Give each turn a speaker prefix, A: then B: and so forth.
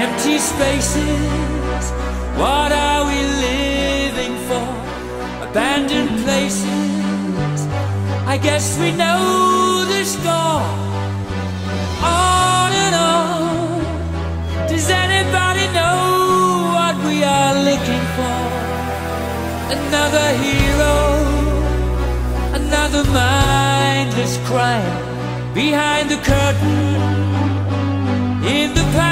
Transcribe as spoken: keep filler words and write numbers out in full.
A: empty spaces. What are we living for? Abandoned places. I guess we know the score. On and on. Does anybody know what we are looking for? Another hero, another mindless crime behind the curtain in the past.